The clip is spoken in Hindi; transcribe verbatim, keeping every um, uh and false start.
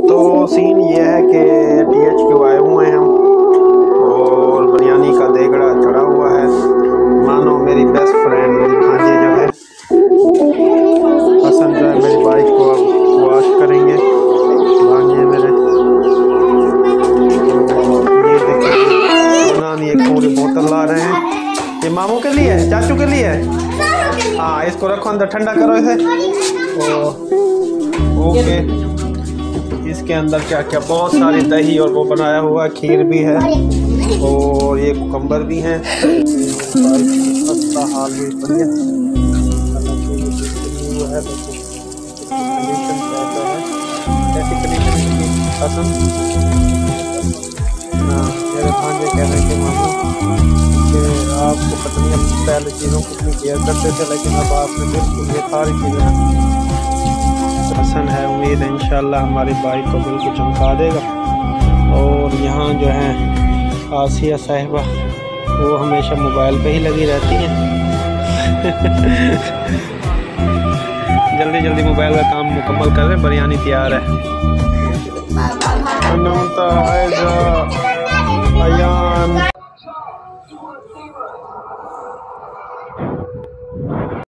तो सीन ये है कि टी एच क्यू आए हुए हैं हम और बिरयानी का देगड़ा चढ़ा हुआ है। मानो मेरी बेस्ट फ्रेंड मेरी भांजे जो है हसन जो है मेरी बाइक को अब वॉश करेंगे भांजे मेरे। ये देखिए उन्होंने एक पूरी बोतल ला रहे हैं। ये मामू के लिए है, चाचू के लिए है। हाँ इसको रखो अंदर, ठंडा करो इसे। ओके इसके अंदर क्या क्या बहुत सारी दही और वो बनाया हुआ खीर भी है और ये कुकम्बर भी हैं। हाल भी बढ़िया है। कैसी कंडीशन पसंद? हाँ मेरे भांजे कह रहे हैं कि मामू कि आपको पता नहीं हम पहले चीज़ों को कितनी केयर करते थे लेकिन अब आपने बिल्कुल ये सारी चीज़ें पसंद है। उम्मीद है इंशाल्लाह हमारी बाइक को बिल्कुल चमका देगा। और यहाँ जो है आसिया साहिबा वो हमेशा मोबाइल पे ही लगी रहती हैं। जल्दी जल्दी मोबाइल का काम मुकम्मल कर रहे, बिरयानी तैयार है।